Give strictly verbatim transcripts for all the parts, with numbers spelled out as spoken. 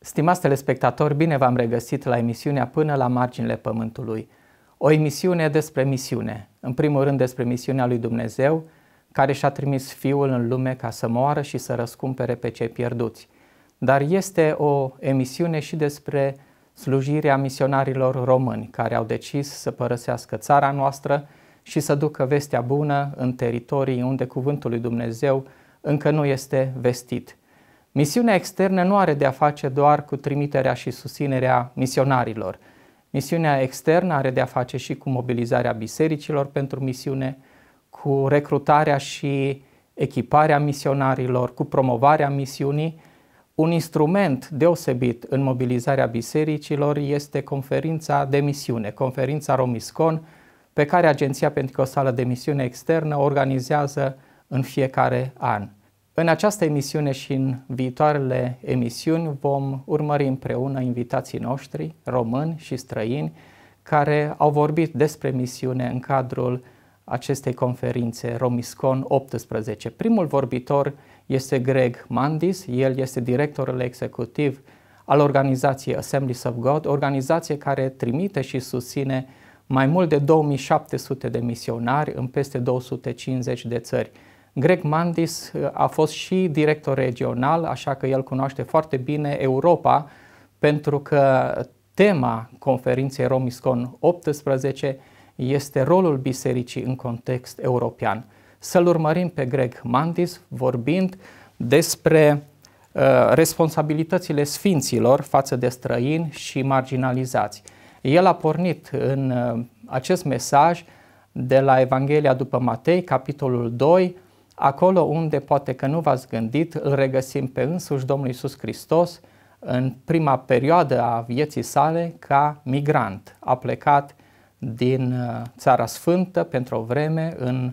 Stimați telespectatori, bine v-am regăsit la emisiunea Până la marginile Pământului. O emisiune despre misiune, în primul rând despre misiunea lui Dumnezeu, care și-a trimis Fiul în lume ca să moară și să răscumpere pe cei pierduți. Dar este o emisiune și despre slujirea misionarilor români, care au decis să părăsească țara noastră și să ducă vestea bună în teritorii unde cuvântul lui Dumnezeu încă nu este vestit. Misiunea externă nu are de-a face doar cu trimiterea și susținerea misionarilor. Misiunea externă are de-a face și cu mobilizarea bisericilor pentru misiune, cu recrutarea și echiparea misionarilor, cu promovarea misiunii. Un instrument deosebit în mobilizarea bisericilor este conferința de misiune, conferința Romiscon, pe care Agenția Penticostală de Misiune Externă o organizează în fiecare an. În această emisiune și în viitoarele emisiuni vom urmări împreună invitații noștri, români și străini, care au vorbit despre misiune în cadrul acestei conferințe Romiscon optsprezece. Primul vorbitor este Greg Mandis, el este directorul executiv al organizației Assemblies of God, organizație care trimite și susține mai mult de două mii șapte sute de misionari în peste două sute cincizeci de țări. Greg Mandis a fost și director regional, așa că el cunoaște foarte bine Europa, pentru că tema conferinței Romiscon optsprezece este rolul bisericii în context european. Să-l urmărim pe Greg Mandis vorbind despre uh, responsabilitățile sfinților față de străini și marginalizați. El a pornit în uh, acest mesaj de la Evanghelia după Matei, capitolul doi, acolo unde poate că nu v-ați gândit, îl regăsim pe însuși Domnul Iisus Hristos în prima perioadă a vieții sale ca migrant. A plecat din Țara Sfântă pentru o vreme în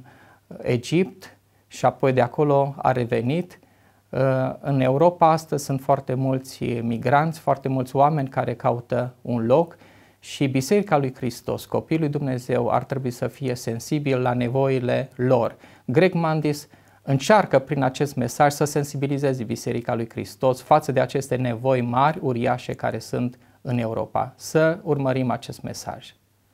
Egipt și apoi de acolo a revenit. În Europa astăzi sunt foarte mulți migranți, foarte mulți oameni care caută un loc și Biserica lui Hristos, copiii lui Dumnezeu, ar trebui să fie sensibil la nevoile lor. Greg Mandis încearcă prin acest mesaj să sensibilizeze Biserica lui Hristos față de aceste nevoi mari, uriașe care sunt în Europa. Să urmărim acest mesaj.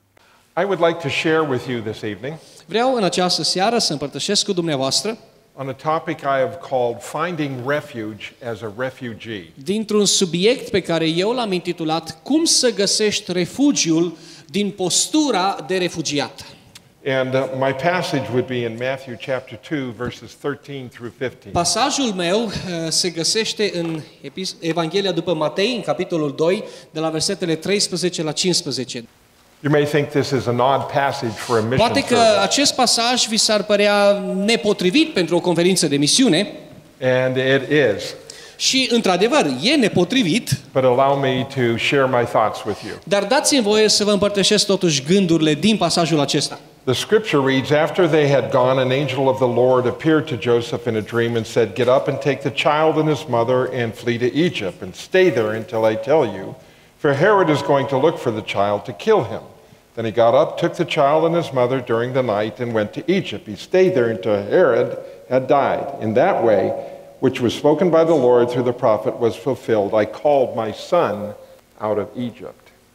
I would like to share with you this evening Vreau în această seară să împărtășesc cu dumneavoastră on a topic I have called Finding Refuge as a Refugee. dintr-un subiect pe care eu l-am intitulat Cum să găsești refugiul din postura de refugiat. And uh, my passage would be in Matthew chapter two verses thirteen through fifteen. Pasajul meu uh, se găsește în Evanghelia după Matei, în capitolul doi, de la versetele treisprezece la cincisprezece. You may think this is an odd passage for a mission Poate că service, acest pasaj vi s-ar părea nepotrivit pentru o conferință de misiune and it is. și, într-adevăr, e nepotrivit, But allow me to share my thoughts with you. dar dați-mi voie să vă împărtășesc totuși gândurile din pasajul acesta. The scripture reads, after they had gone, an angel of the Lord appeared to Joseph in a dream and said, get up and take the child and his mother and flee to Egypt and stay there until I tell you, for Herod is going to look for the child to kill him. Then he got up, took the child and his mother during the night and went to Egypt. He stayed there until Herod had died. In that way, which was spoken by the Lord through the prophet, was fulfilled. I called my son out of Egypt.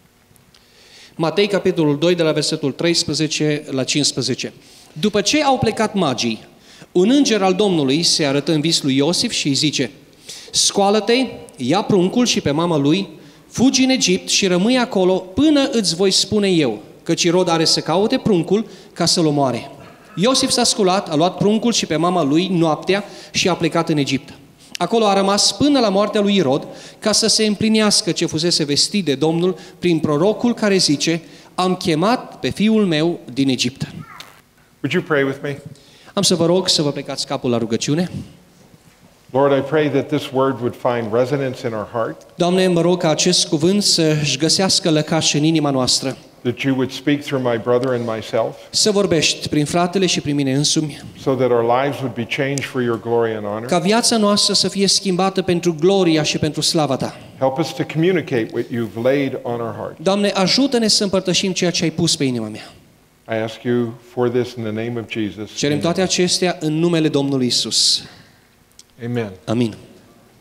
Matei, capitolul doi, de la versetul treisprezece la cincisprezece. După ce au plecat magii, un înger al Domnului se arătă în vis lui Iosif și îi zice, scoală-te, ia pruncul și pe mama lui, fugi în Egipt și rămâi acolo până îți voi spune eu, căci Irod are să caute pruncul ca să-l omoare. Iosif s-a sculat, a luat pruncul și pe mama lui noaptea și a plecat în Egipt. Acolo a rămas până la moartea lui Irod, ca să se împlinească ce fusese vestit de Domnul prin prorocul care zice, am chemat pe fiul meu din Egipt. Would you pray with me? Am să vă rog să vă plecați capul la rugăciune. Lord, I pray that this word would find resonance in our heart, Doamne, mă rog ca acest cuvânt să-și găsească lăcaș în inima noastră, that you would speak through my brother and myself, să vorbești prin fratele și prin mine însumi, so that our lives would be changed for your glory and honor. ca viața noastră să fie schimbată pentru gloria și pentru slava Ta. Help us to communicate what you've laid on our heart. Doamne, ajută-ne să împărtășim ceea ce ai pus pe inima mea. I ask you for this in the name of Jesus. Cerem toate acestea în numele Domnului Isus. Amen. Amin.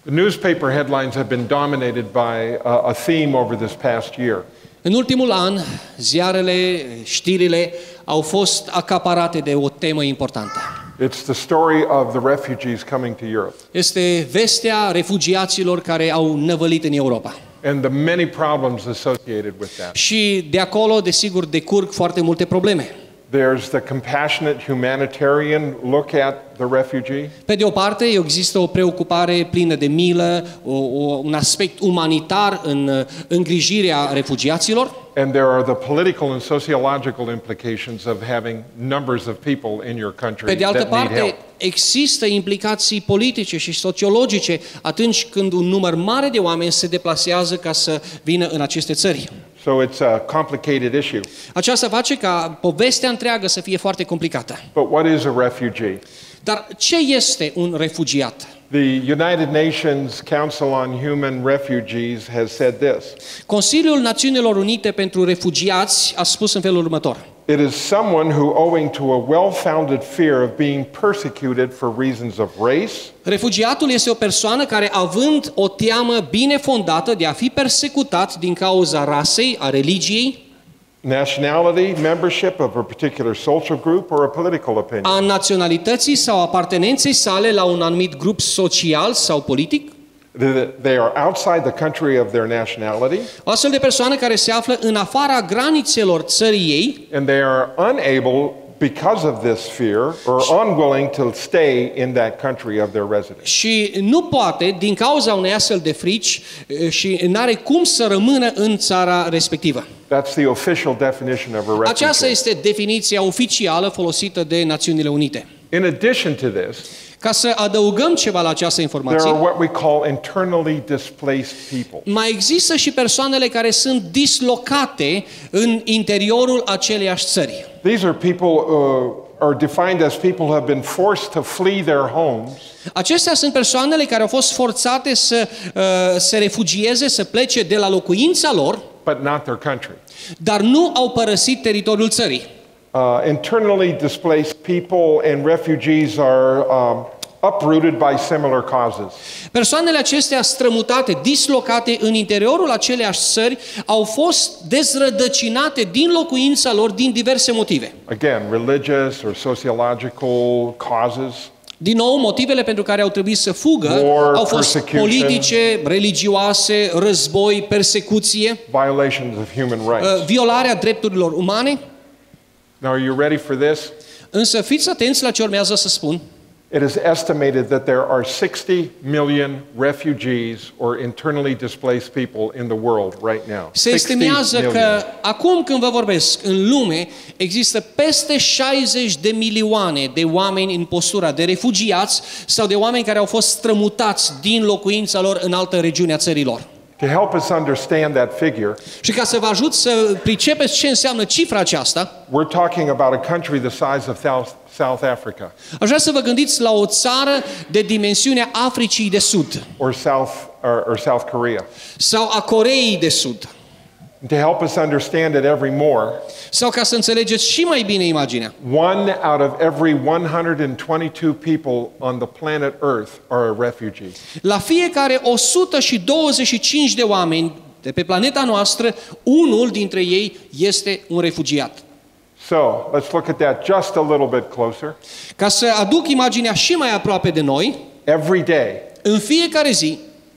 The newspaper headlines have been dominated by a, a theme over this past year. În ultimul an, ziarele, știrile au fost acaparate de o temă importantă. It's the story of the refugees coming to Europe Este vestea refugiaților care au năvălit în Europa. and the many problems associated with that. Și de acolo, desigur, decurg foarte multe probleme. There's the compassionate humanitarian look at the refugee. Pe de o parte, există o preocupare plină de milă, o, o, un aspect umanitar în uh, îngrijirea refugiaților. And there are the political and sociological implications of having numbers of people in your country Pe de altă that need parte, help. există implicații politice și sociologice atunci când un număr mare de oameni se deplasează ca să vină în aceste țări. So it's a complicated issue. Aceasta face ca povestea întreagă să fie foarte complicată. But what is a refugee? Dar ce este un refugiat? The United Nations Council on Human Refugees has said this. Consiliul Națiunilor Unite pentru Refugiați a spus în felul următor: It is someone who, owing to a well-founded fear of being persecuted for reasons of race, refugiatul este o persoană care, având o teamă bine fondată de a fi persecutat din cauza rasei, a religiei, nationality, membership of a particular social group, or a political opinion. a naționalității sau apartenenței sale la un anumit grup social sau politic, They are outside the country of their nationality, o astfel de persoană care se află în afara granițelor țării ei and they are unable, because of this fear, or unwilling to stay in that country of their residence. și nu poate, din cauza unei astfel de frici, și n-are cum să rămână în țara respectivă. That's the official definition of a refugee. Aceasta este definiția oficială folosită de Națiunile Unite. In addition to this, Ca să adăugăm ceva la această there informație, are what we call internally displaced people. mai există și persoanele care sunt dislocate în interiorul aceleiași țări. These are people uh, are defined as people who have been forced to flee their homes Acestea sunt persoanele care au fost forțate să uh, se refugieze, să plece de la locuința lor, but not their country. dar nu au părăsit teritoriul țării. Uh, internally displaced people and refugees are um, uprooted by similar causes. Persoanele acestea strămutate, dislocate în interiorul aceleiași țări, au fost dezrădăcinate din locuința lor din diverse motive. Again, religious or sociological causes. Din nou, motivele pentru care au trebuit să fugă War, au fost persecution. politice, religioase, război, persecuție, Violations of human rights. uh, violarea drepturilor umane. Now, are you ready for this? Însă fiți atenți la ce urmează să spun. It is estimated that there are sixty million refugees or internally displaced people in the world right now. Se estimează că acum când vă vorbesc, în lume există peste șaizeci de milioane de oameni în postura de refugiați sau de oameni care au fost strămutați din locuința lor în altă regiune a țărilor. To help us understand that figure, Și ca să vă ajut să pricepeți ce înseamnă cifra aceasta, we're talking about a country the size of South, South Africa aș vrea să vă gândiți la o țară de dimensiunea Africii de Sud or South or, or South Korea. sau a Coreei de Sud. To help us understand it every more, Sau ca să înțelegeți și mai bine imaginea, one out of every one hundred twenty-two people on the planet Earth are a refugee. la fiecare o sută douăzeci și cinci de oameni de pe planeta noastră, unul dintre ei este un refugiat. So let's look at that just a little bit closer. Ca să aduc imaginea și mai aproape de noi, Every day, în fiecare zi,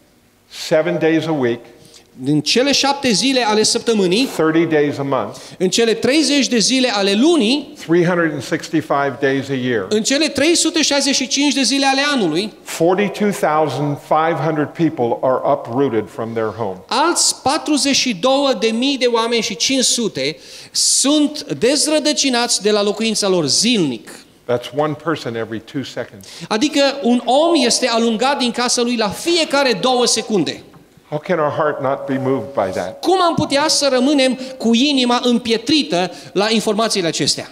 seven days a week, din cele șapte zile ale săptămânii, thirty days a month, în cele treizeci de zile ale lunii, three hundred sixty-five days a year, în cele trei sute șaizeci și cinci de zile ale anului, forty-two thousand five hundred people are uprooted from their home. alți patruzeci și două de mii de oameni și cinci sute sunt dezrădăcinați de la locuința lor zilnic. That's one person every two seconds. Adică un om este alungat din casa lui la fiecare două secunde. How can our heart not be moved by that? Cum am putea să rămânem cu inima împietrită la informațiile acestea?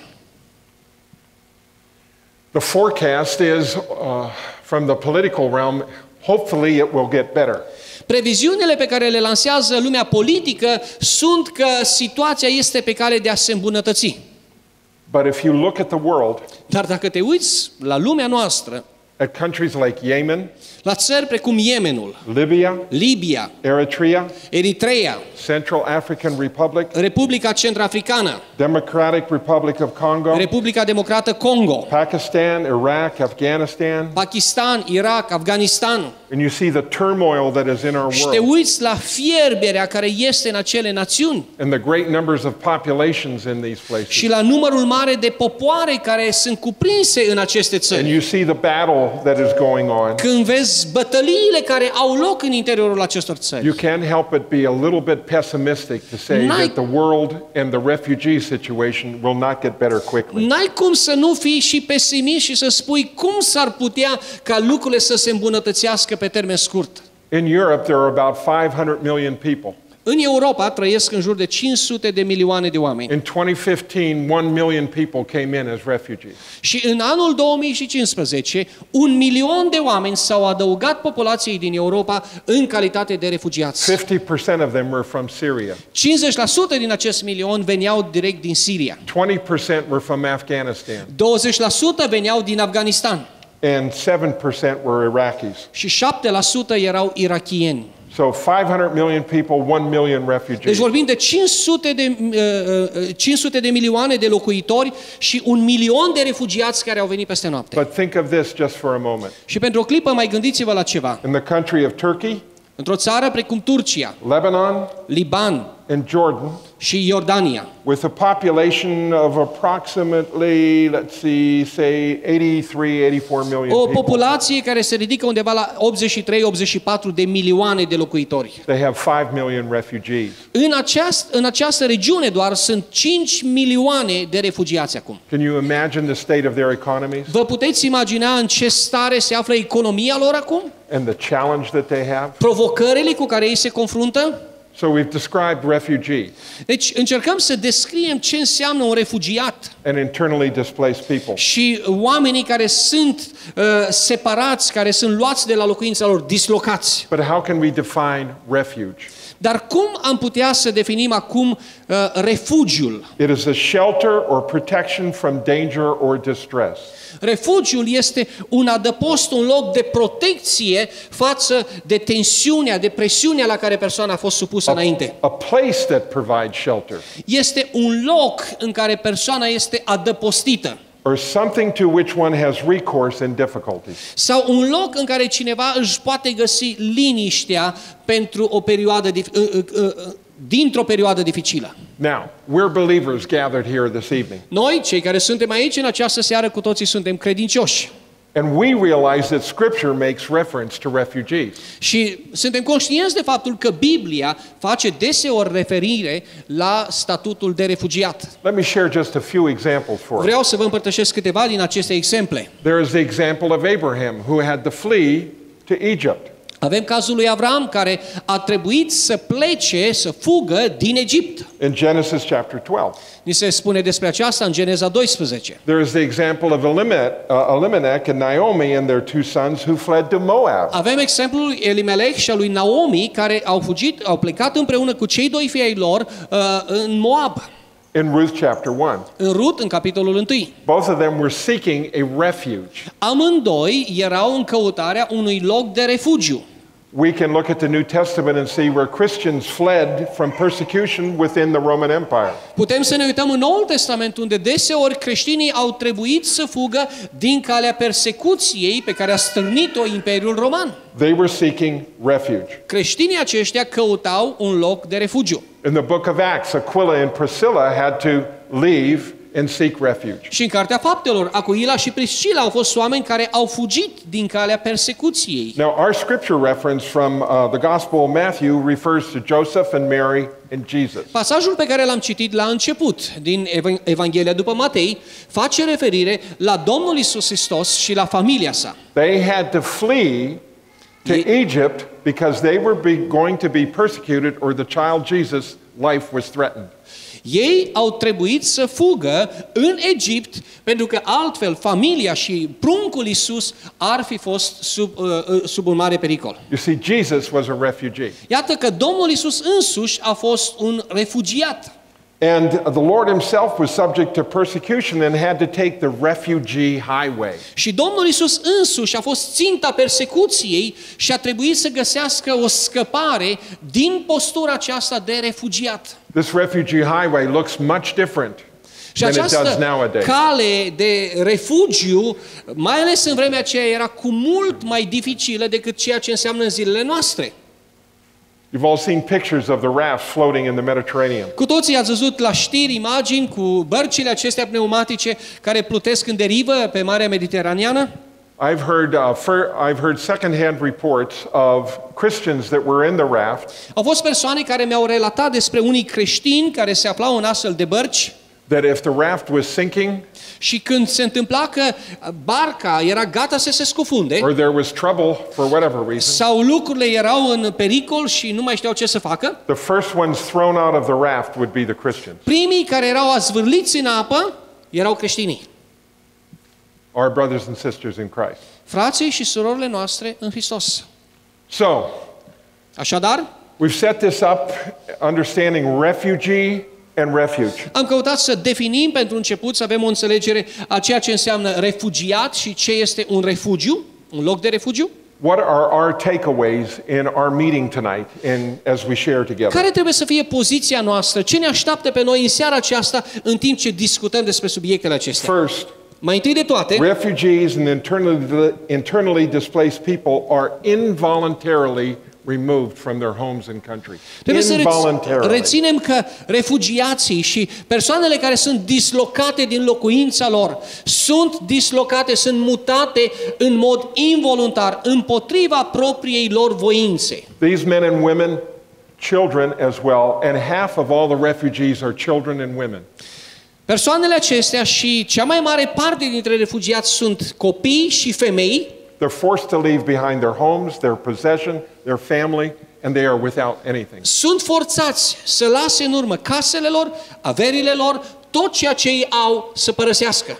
The forecast is uh, from the political realm, hopefully it will get better. Previziunile pe care le lansează lumea politică sunt că situația este pe cale de a se îmbunătăți. But if you look at the world, Dar dacă te uiți la lumea noastră, at countries like Yemen, la țări precum Yemenul, Libya, Libia, Eritrea, Eritrea, Central African Republic, Republica Centrafricană, Democratic Republic of Congo, Republica Democrată Congo, Pakistan, Iraq, Afghanistan, Pakistan, Irak, Afganistan. and you see the turmoil that is in our Și te world uiți la fierberea care este în acele națiuni and the great numbers of populations in these places. și la numărul mare de popoare care sunt cuprinse în aceste And țări. you see the battle that is going on. Când vezi bătăliile care au loc în interiorul acestor țări, You can't help but be a little bit pessimistic to say N-ai- that the world and the refugee situation will not get better quickly. n-ai cum să nu fii și pesimist și să spui cum s-ar putea ca lucrurile să se îmbunătățească pe termen scurt. In Europe, there are about five hundred million people. În Europa trăiesc în jur de cinci sute de milioane de oameni. In twenty fifteen, one million people came in as refugees. Și în anul două mii cincisprezece, un milion de oameni s-au adăugat populației din Europa în calitate de refugiați. fifty percent of them were from Syria. cincizeci la sută din acest milion veneau direct din Siria. twenty percent were from Afghanistan. douăzeci la sută veneau din Afganistan And seven percent were Iraqis. și șapte la sută erau irakieni. So five hundred million people, one million Deci refugees. vorbim de cinci sute de, uh, uh, cinci sute de milioane de locuitori și un milion de refugiați care au venit peste noapte. But think of this just for a moment. Și pentru o clipă mai gândiți-vă la ceva. In the country of Turkey, Într-o țară precum Turcia, Lebanon, Liban and Jordan, și Iordania, with a population of approximately, let's see, say eighty-three, eighty-four million o people, populație care se ridică undeva la optzeci și trei optzeci și patru de milioane de locuitori. they have five million refugees. În, aceast, în această regiune doar sunt cinci milioane de refugiați acum. Can you imagine the state of their economies Vă puteți imagina în ce stare se află economia lor acum? and the challenge that they have? Provocările cu care ei se confruntă? So we've described refugee Deci încercăm să descriem ce înseamnă un refugiat and internally displaced people. și oamenii care sunt uh, separați, care sunt luați de la locuința lor, dislocați. But how can we define refuge? Dar cum am putea să definim acum uh, refugiul? It is a shelter or protection from danger or distress. Refugiul este un adăpost, un loc de protecție față de tensiunea, de presiunea la care persoana a fost supusă înainte. A place that provides shelter Este un loc în care persoana este adăpostită. or something to which one has recourse in difficulties. Sau un loc în care cineva își poate găsi liniștea pentru o perioadă dif- uh, uh, uh, dintr-o perioadă dificilă. Now, we're believers gathered here this evening, Noi, cei care suntem aici în această seară, cu toții suntem credincioși. and we realize that Scripture makes reference to refugees. Și suntem conștienți de faptul că Biblia face deseori referire la statutul de refugiat. Let me share just a few examples for us. Vreau să vă împărtășesc câteva din aceste exemple. There is the example of Abraham, who had to flee to Egypt. Avem cazul lui Avram, care a trebuit să plece, să fugă din Egipt. In Genesis chapter twelve. Ni se spune despre aceasta în Geneza doisprezece. There is the example of Elimelech, uh, Elimelech and Naomi and their two sons who fled to Moab. Avem exemplul lui Elimelech și al lui Naomi, care au fugit, au plecat împreună cu cei doi fii ai lor uh, în Moab. In Ruth chapter one. În Rut, în capitolul unu. Both of them were seeking a refuge. Amândoi erau în căutarea unui loc de refugiu. We can look at the New Testament and see where Christians fled from persecution within the Roman Empire. Putem să ne uităm în Noul Testament, unde deseori creștinii au trebuit să fugă din calea persecuției pe care a stârnit-o Imperiul Roman. They were seeking refuge. Creștinii aceștia căutau un loc de refugiu. In the book of Acts, Aquila and Priscilla had to leave and seek refuge. Și în Cartea Faptelor, Acuila și Priscila au fost oameni care au fugit din calea persecuției. Now, our scripture reference from uh, the Gospel of Matthew refers to Joseph and Mary and Jesus. Pasajul pe care l-am citit la început din Evanghelia după Matei face referire la Domnul Iisus Hristos și la familia sa. They had to flee to Egypt because they were be, going to be persecuted, or the child Jesus' life was threatened. Ei au trebuit să fugă în Egipt pentru că altfel familia și pruncul Iisus ar fi fost sub, uh, sub un mare pericol. You see, Jesus was a refugee. Iată că Domnul Iisus însuși a fost un refugiat. And the Lord himself was subject to persecution and had to take the refugee highway. Și Domnul Iisus însuși a fost ținta persecuției și a trebuit să găsească o scăpare din postura aceasta de refugiat. This refugee highway looks much different Și than it does această nowadays. cale de refugiu, mai ales în vremea aceea, era cu mult mai dificilă decât ceea ce înseamnă în zilele noastre. You've all seen pictures of the rafts floating in the Mediterranean. Cu toții ați văzut la știri imagini cu bărcile acestea pneumatice care plutesc în derivă pe Marea Mediteraneană. I've heard, uh, fir- I've heard second-hand reports of Christians that were in the raft Au fost persoane care mi-au relatat despre unii creștini care se aflau în astfel de bărci that if the raft was sinking și când se întâmpla că barca era gata să se scufunde or there was trouble for whatever reason, sau lucrurile erau în pericol și nu mai știau ce să facă, the first ones thrown out of the raft would be the Christians. primii care erau azvârliți în apă erau creștinii, Our brothers and sisters in Christ. frații și surorile noastre în Hristos. So, Așadar, we've set this up understanding refugee and refuge. am căutat să definim pentru început, să avem o înțelegere a ceea ce înseamnă refugiat și ce este un refugiu, un loc de refugiu. What are our takeaways in our meeting tonight in, as we share together? Care trebuie să fie poziția noastră? Ce ne așteaptă pe noi în seara aceasta în timp ce discutăm despre subiectele acestea? First, Mai întâi de toate, refugees and internally, internally displaced people are involuntarily removed from their homes and country. trebuie să reț- Involuntarily. reținem că refugiații și persoanele care sunt dislocate din locuința lor sunt dislocate, sunt mutate în mod involuntar, împotriva propriei lor voințe. These men and women, children as well, and half of all the refugees are children and women. Persoanele acestea și cea mai mare parte dintre refugiați sunt copii și femei. They're forced to leave behind their homes, their possession, their family, and they are without anything. Sunt forțați să lase în urmă casele lor, averile lor, tot ceea ce ei au să părăsească.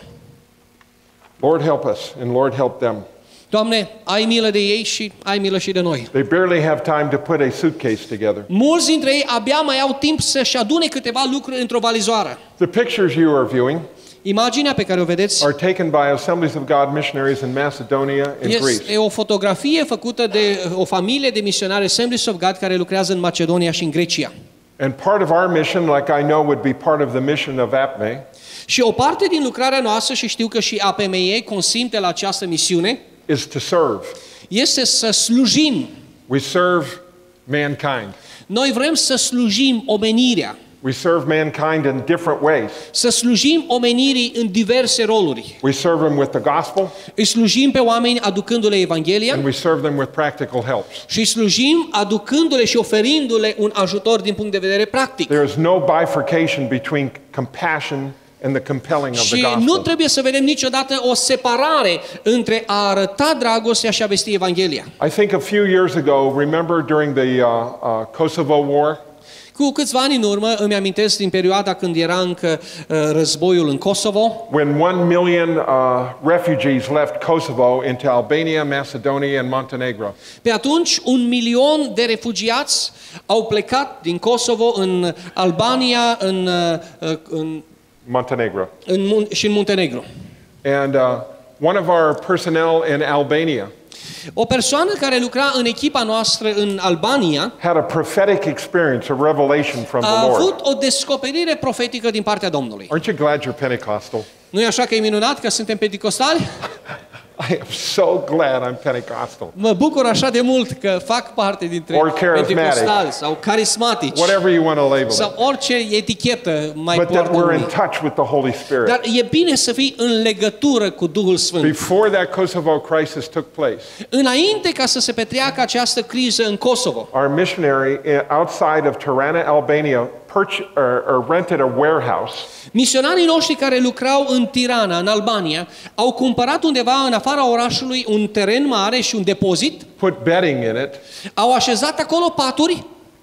Lord, help us, and Lord, help them. Doamne, ai milă de ei și ai milă și de noi. They barely have time to put a suitcase together. Mulți dintre ei abia mai au timp să-și adune câteva lucruri într-o valizoară. The pictures you are viewing Imaginea pe care o vedeți are taken by Assemblies of God missionaries in Macedonia and Greece. este o fotografie făcută de o familie de misionari Assemblies of God care lucrează în Macedonia și în Grecia. And part of our mission, like I know would be part of the mission of A P M E, Și o parte din lucrarea noastră, și știu că și A P M E consimte la această misiune, is to serve. este să slujim. We serve mankind. Noi vrem să slujim omenirea, We serve mankind in different ways. să slujim omenirii în diverse roluri. We serve them with the gospel, Îi slujim pe oameni aducându-le Evanghelia and we serve them with practical helps. și îi slujim aducându-le și oferindu-le un ajutor din punct de vedere practic. There is no bifurcation between compassion and the compelling of the Și nu gospel. trebuie să vedem niciodată o separare între a arăta dragostea și a vesti Evanghelia. I think a few years ago, remember during the uh, uh, Kosovo War, Cu câțiva ani în urmă îmi amintesc din perioada când era încă uh, războiul în Kosovo, when one million uh, refugees left Kosovo into Albania, Macedonia, and Montenegro. pe atunci un milion de refugiați au plecat din Kosovo în Albania în, uh, în, Montenegro. în, Mun- și în Muntenegru. And uh, one of our personnel in Albania O persoană care lucra în echipa noastră în Albania had a prophetic experience, a revelation from a the Lord. avut o descoperire profetică din partea Domnului. Aren't you glad you're Pentecostal? Nu e așa că e minunat că suntem penticostali? I am so glad I'm Pentecostal. Mă bucur așa de mult că fac parte dintre Or charismatic. penticostali sau carismatici Whatever you want to label sau it. orice etichetă mai But that poartă we're in unii. touch with the Holy Spirit. Dar e bine să fii în legătură cu Duhul Sfânt. Before that Kosovo crisis took place, Înainte ca să se petreacă această criză în Kosovo, our missionary uh, outside of Tirana, Albania, purch- or, or rented a warehouse misionarii noștri care lucrau în Tirana, în Albania, au cumpărat undeva în afara orașului un teren mare și un depozit, put bedding in it, au așezat acolo paturi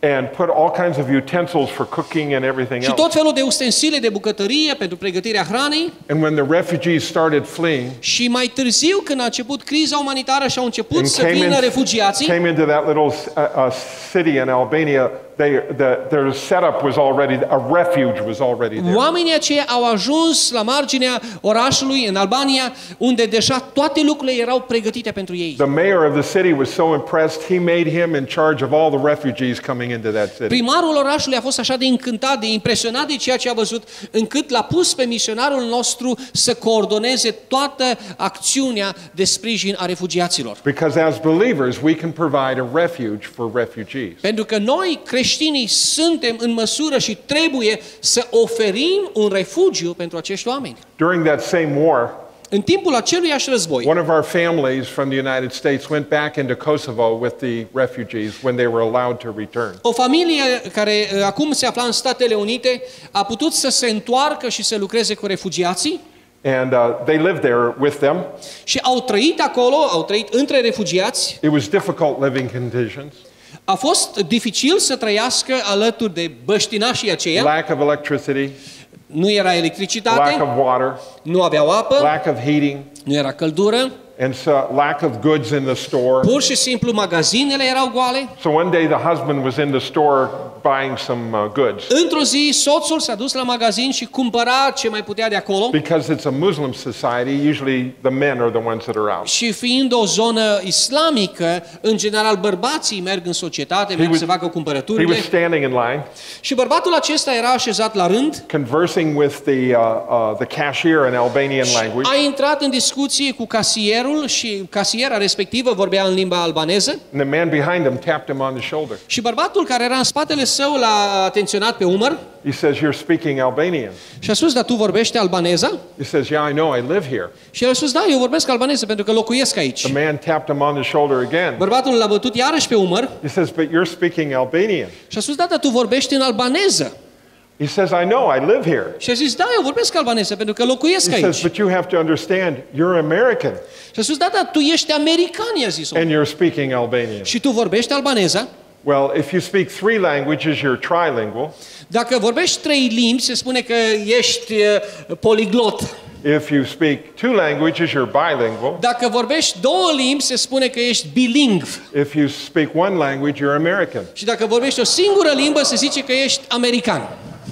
and put all kinds of utensils for cooking and everything și else. tot felul de ustensile de bucătărie pentru pregătirea hranei. And when the refugees started fleeing, Și mai târziu, când a început criza umanitară și au început and să came, vină in, refugiații, came into that little uh, uh, city in Albania, they, the, their setup was already, a refuge was already there. oamenii aceia au ajuns la marginea orașului în Albania, unde deja toate lucrurile erau pregătite pentru ei. The mayor of the city was so impressed, he made him in charge of all the refugees coming into that city. Primarul orașului a fost așa de încântat, de impresionat de ceea ce a văzut, încât l-a pus pe misionarul nostru să coordoneze toată acțiunea de sprijin a refugiaților. Because as believers, we can provide a refuge for refugees. Pentru că noi, creștinii, suntem în măsură și trebuie să oferim un refugiu pentru acești oameni. During that same war, În timpul aceluiași război, one of our families from the United States went back into Kosovo with the refugees when they were allowed to return. o familie care uh, acum se afla în Statele Unite a putut să se întoarcă și să lucreze cu refugiații And uh, they lived there with them. și au trăit acolo, au trăit între refugiați. It was difficult living conditions, A fost dificil să trăiască alături de băștinașii aceia. lack of electricity, Nu era lack electricitate, of water, nu aveau apă, lack of heating, nu era căldură, and so lack of goods in the store. pur și simplu magazinele erau goale. So one day the husband was in the store buying some uh, goods. Într-o zi, soțul s-a dus la magazin și cumpăra ce mai putea de acolo. Because it's a Muslim society, usually the men are the ones that are out. Și fiind o zonă islamică, în general bărbații merg în societate, merg was- să facă He was cumpărăturile. standing in line, Și bărbatul acesta era așezat la rând, conversing with the, uh, uh, the cashier in Albanian language. a intrat în discuție cu casierul și casiera respectivă vorbea în limba albaneză. And the man behind him tapped him on the shoulder. Și bărbatul care era în spatele său l-a atenționat pe umăr He says, "You're speaking Albanian." și a spus, dar tu vorbești albaneză? He says, "Yeah, I know. I live here." Și el a spus, da, eu vorbesc albaneză pentru că locuiesc aici. The man tapped him on the shoulder again. Bărbatul l-a bătut iarăși pe umăr He says, "But you're speaking Albanian." și a spus, da, dar tu vorbești în albaneză. He says, "I know. I live here." Și a zis, da, eu vorbesc albaneză pentru că locuiesc He says, aici. "But you have to understand, you're American Și a spus, da, dar tu ești american, i-a zis omul. and you're speaking Albanian." Și tu vorbești albaneză. Well, if you speak three languages, you're trilingual. Dacă vorbești trei limbi, se spune că ești uh, poliglot. If you speak two languages, you're bilingual. Dacă vorbești două limbi, se spune că ești bilingv. If you speak one language, you're American. Și dacă vorbești o singură limbă, se zice că ești american.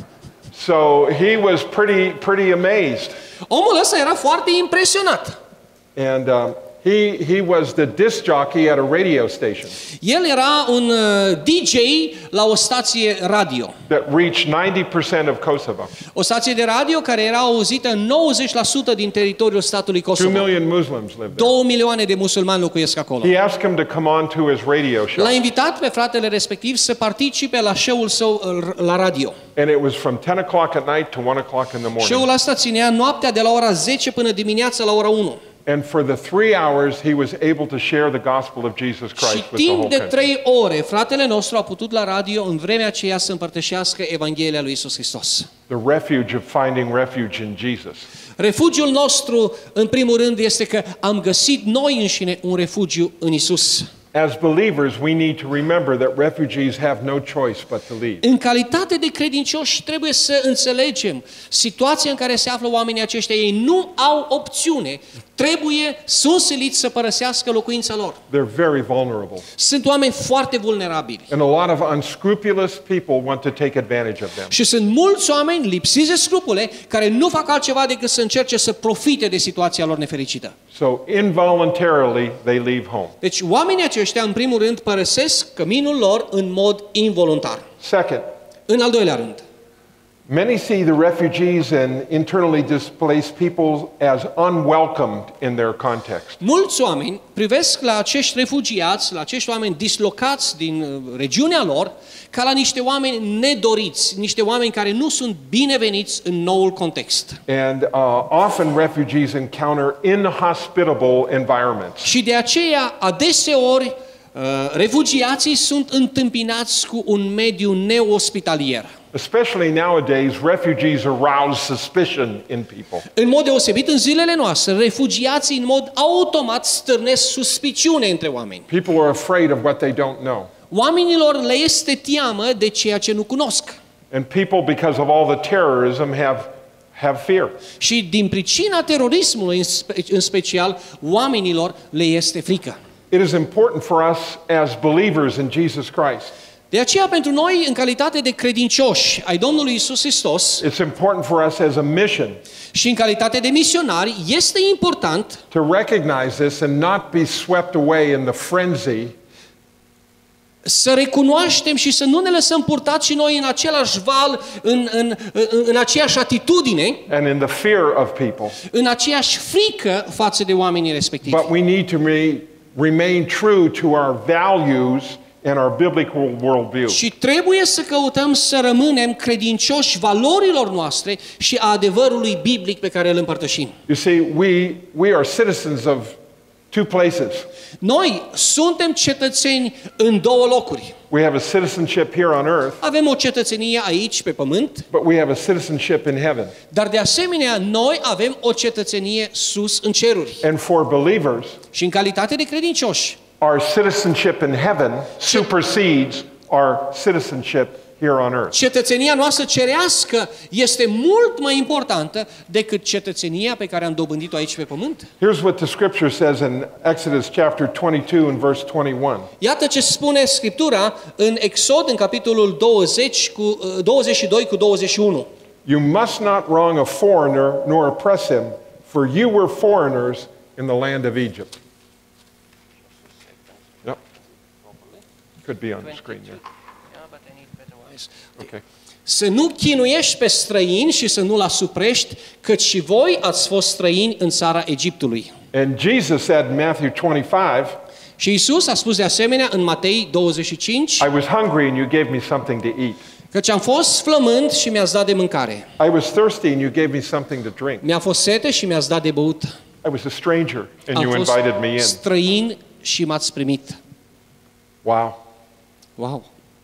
So he was pretty, pretty amazed. Omul ăsta era foarte impresionat. And um, he, he was the disc jockey at a radio station El era un uh, D J la o stație radio. that reached ninety percent of Kosovo. O stație de radio care era auzită în nouăzeci la sută din teritoriul statului Two Kosovo. million Muslims lived there. Două milioane de musulmani locuiesc acolo. He asked him to come on to his radio show. L-a invitat pe fratele respectiv să participe la show-ul său uh, la radio. And it was from ten o'clock at night to one o'clock in the morning. Show-ul ăsta ținea noaptea de la ora zece până dimineața la ora unu. And for the three hours, he was able to share the gospel of Jesus Și Christ with the whole timp de country. trei ore, fratele nostru a putut la radio în vremea aceea să împărtășească Evanghelia lui Iisus Hristos. The refuge of finding refuge in Jesus. Refugiul nostru, în primul rând, este că am găsit noi înșine un refugiu în Iisus. As believers, we need to remember that refugees have no choice but to leave. În calitate de credincioși trebuie să înțelegem situația în care se află oamenii aceștia. Ei nu au opțiune. Trebuie, sunt siliți să părăsească locuința lor. They're very vulnerable. Sunt oameni foarte vulnerabili. And a lot of unscrupulous people want to take advantage of them. Și sunt mulți oameni lipsiți de scrupule care nu fac altceva decât să încerce să profite de situația lor nefericită. So involuntarily, they leave home. Deci oamenii aceștia, în primul rând, părăsesc căminul lor în mod involuntar. Second, În al doilea rând, many see the refugees and internally displaced people as unwelcomed in their context. mulți oameni privesc la acești refugiați, la acești oameni dislocați din uh, regiunea lor, ca la niște oameni nedoriți, niște oameni care nu sunt bineveniți în noul context. And uh, often refugees encounter inhospitable environments. Și de aceea, adeseori, uh, refugiații sunt întâmpinați cu un mediu neospitalier. Especially nowadays, refugees arouse suspicion in people. În mod deosebit, în zilele noastre, refugiații în mod automat stârnesc suspiciune între oameni. People are afraid of what they don't know. Oamenilor le este teamă de ceea ce nu cunosc. And people, because of all the terrorism, have, have fear. Și din pricina terorismului, în, spe, în special, oamenilor le este frică. It is important for us as believers in Jesus Christ. De aceea, pentru noi, în calitate de credincioși ai Domnului Isus Hristos, It's important for us as a mission și în calitate de misionari, este important to recognize this and not be swept away in the frenzy să recunoaștem și să nu ne lăsăm purtați și noi în același val, în, în, în, în aceeași atitudine, and in the fear of people. în aceeași frică față de oamenii respectivi. But we need to re- remain true to our values and our biblical worldview. Și trebuie să căutăm să rămânem credincioși valorilor noastre și a adevărului biblic pe care îl împărtășim. You see, we, we are citizens of two places. Noi suntem cetățeni în două locuri. We have a citizenship here on earth, Avem o cetățenie aici pe pământ, but we have a citizenship in heaven. dar de asemenea noi avem o cetățenie sus în ceruri. And for believers, Și în calitate de credincioși, our citizenship in heaven supersedes our citizenship here on earth. cetățenia noastră cerească este mult mai importantă decât cetățenia pe care am dobândit-o aici pe pământ. Here's what the scripture says in Exodus chapter twenty-two and verse twenty-one. Iată ce spune Scriptura în Exod, în capitolul douăzeci, cu, douăzeci și doi cu douăzeci și unu. You must not wrong a foreigner nor oppress him, for you were foreigners in the land of Egypt. Yep. Could be on the screen there. Okay. Să nu chinuiești pe străini și să nu-l asuprești, căci și voi ați fost străini în țara Egiptului. And Jesus said in Matthew twenty-five, Și Isus a spus de asemenea în Matei douăzeci și cinci, I was hungry and you gave me something to eat. căci am fost flămând și mi-ați dat de mâncare. I was thirsty and you gave me something to drink. Mi-a fost sete și mi-ați dat de băut. I was a stranger and Am you fost invited me in. străin și m-ați primit. Wow. Wow!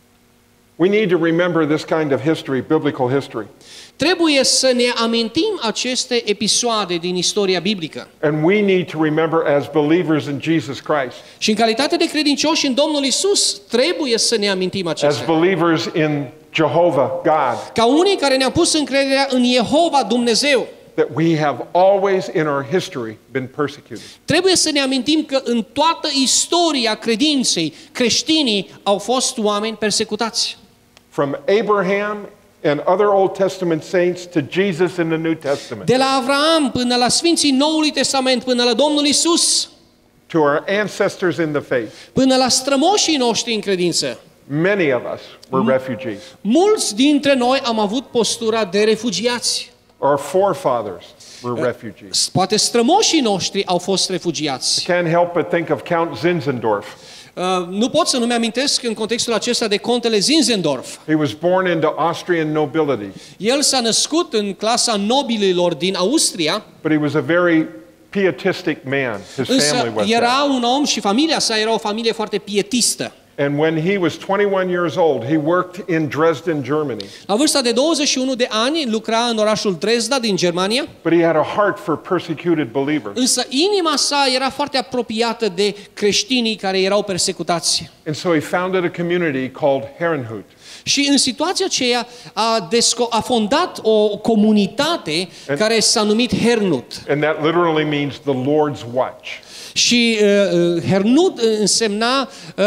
We need to remember this kind of history, biblical history. Trebuie să ne amintim aceste episoade din istoria biblică. And we need to remember as believers in Jesus Christ, Și în calitate de credincioși în Domnul Isus, trebuie să ne amintim as acestea. believers in Jehovah, God, Ca unii care ne-am pus încrederea în Jehova Dumnezeu, that we have always in our history been persecuted. trebuie să ne amintim că în toată istoria credinței, creștinii au fost oameni persecutați. From Abraham and other Old Testament saints to Jesus in the New Testament, De la Avraam până la Sfinții Noului Testament, până la Domnul Isus, to our ancestors in the faith, până la strămoșii noștri în credință. many of us were refugees. Mulți dintre noi am avut postura de refugiați. Our forefathers were refugees. Poate strămoșii noștri au fost refugiați. Can't help but think of Count Zinzendorf. Uh, nu pot să nu-mi amintesc în contextul acesta de contele Zinzendorf. He was born into Austrian nobility, El s-a născut în clasa nobililor din Austria, but he was a very pietistic man. His însă family was era that. un om și familia sa era o familie foarte pietistă. And when he was twenty-one years old, he worked in Dresden, Germany. La vârsta de douăzeci și unu de ani lucra în orașul Dresda din Germania, But he had a heart for persecuted believers. însă inima sa era foarte apropiată de creștinii care erau persecutați. And so he founded a community called Herrenhut. Și în situația aceea a, desco- a fondat o comunitate care s-a numit Hernut. And that literally means the Lord's watch. Și uh, Hernut însemna uh,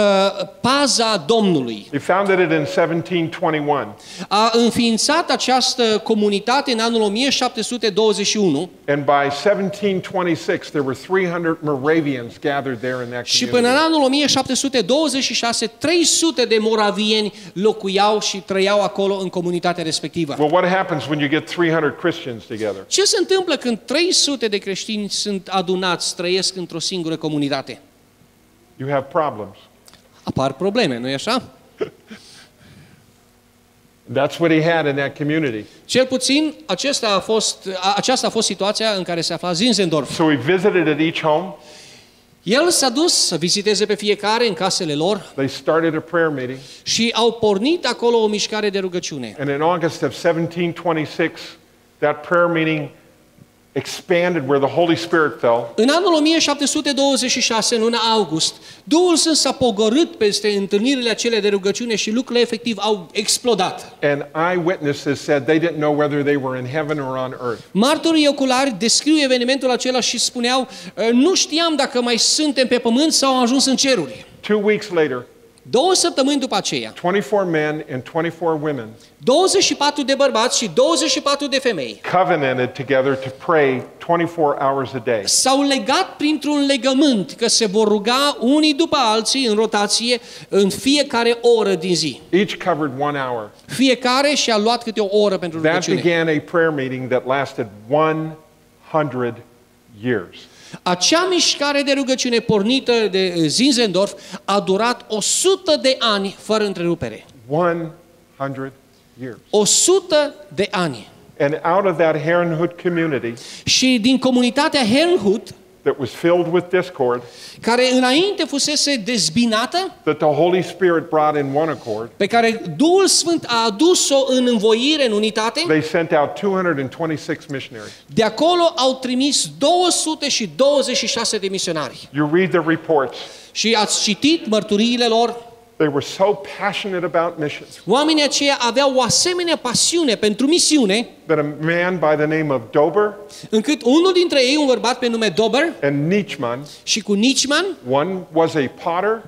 paza Domnului. He founded it in seventeen twenty-one. A înființat această comunitate în anul o mie șapte sute douăzeci și unu And by seventeen twenty-six, there were three hundred Moravians gathered there in that și până în community. anul o mie șapte sute douăzeci și șase trei sute de moravieni locuiau și trăiau acolo în comunitatea respectivă. Well, what happens when you get three hundred Christians together? Ce se întâmplă când trei sute de creștini sunt adunați, trăiesc într-o singură comunitate? You have problems. Apar probleme, nu-i așa? That's what he had in that community. Cel puțin acesta a fost, a, aceasta a fost situația în care se afla Zinzendorf. So he visited at each home. El s-a dus să viziteze pe fiecare în casele lor They started a prayer meeting. și au pornit acolo o mișcare de rugăciune. And in August of seventeen twenty-six, that prayer meeting expanded where the Holy Spirit fell. În anul o mie șapte sute douăzeci și șase, în luna august, Duhul Sfânt s-a pogorât peste întâlnirile acelea de rugăciune și lucrurile efectiv au explodat. And eyewitnesses said they didn't know whether they were in heaven or on earth. Martorii oculari descriu evenimentul acela și spuneau, nu știam dacă mai suntem pe pământ sau am ajuns în ceruri. Two weeks later, Două săptămâni după aceea, twenty-four men and twenty-four women douăzeci și patru de bărbați și douăzeci și patru de femei covenanted together to pray twenty-four hours a day. s-au legat printr-un legământ că se vor ruga unii după alții în rotație în fiecare oră din zi. Each covered one hour. Fiecare și-a luat câte o oră pentru That rugăciune. began a prayer meeting that lasted one hundred years. Acea mișcare de rugăciune pornită de Zinzendorf a durat o sută de ani fără întrerupere. one hundred years. o sută de ani. And out of that Herrnhut community Și din comunitatea Herrnhut, that was filled with discord, care înainte fusese dezbinată, that the Holy Spirit brought in one accord, pe care Duhul Sfânt a adus-o în învoire, în unitate, they sent out two hundred twenty-six missionaries. de acolo au trimis două sute douăzeci și șase de misionari. You read the reports. Și ați citit mărturiile lor. They were so passionate about missions Oamenii aceia aveau o asemenea pasiune pentru misiune, that a man by the name of Dober încât unul dintre ei, un bărbat pe nume Dober, and Nietzschmann, și cu Nietzschmann, one was a potter,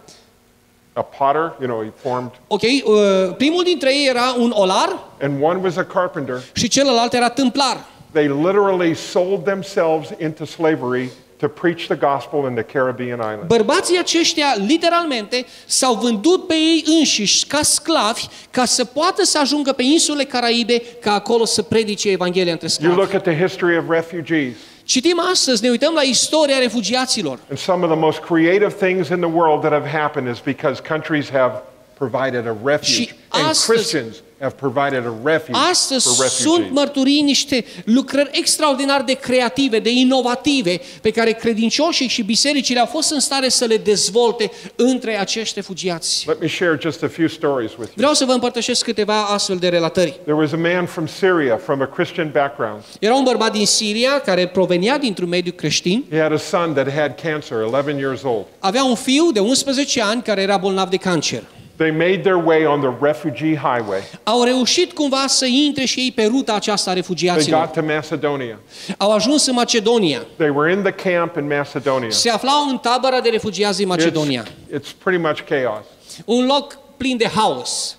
a potter, you know, he formed, ok, uh, primul dintre ei era un olar and one was a carpenter. și celălalt era tâmplar. They literally sold themselves into slavery to preach the gospel in the Caribbean islands. Bărbații aceștia, literalmente, s-au vândut pe ei înșiși ca sclavi ca să poată să ajungă pe insulele Caraibe ca acolo să predice Evanghelia între You look sclavi. at the history of refugees, Citim astăzi, ne uităm la istoria refugiaților. and some of the most creative things in the world that have happened is because countries have provided a refuge, Și and astăzi- Christians have provided a refuge Astăzi for sunt refugees. mărturii niște lucrări extraordinar de creative, de inovative, pe care credincioșii și bisericile au fost în stare să le dezvolte între acești refugiați. Let me share just a few stories with you. Vreau să vă împărtășesc câteva astfel de relatări. There was a man from Syria, from a Christian background. Era un bărbat din Siria care provenia dintr-un mediu creștin. He had a son that had cancer, eleven years old. Avea un fiu de unsprezece ani care era bolnav de cancer. They made their way on the refugee highway. Au reușit cumva să intre și ei pe ruta aceasta a They refugiaților. got to Macedonia. Au ajuns în Macedonia. They were in the camp in Macedonia. Se aflau în tabăra de refugiați din Macedonia. It's, it's pretty much chaos. Un loc plin de haos.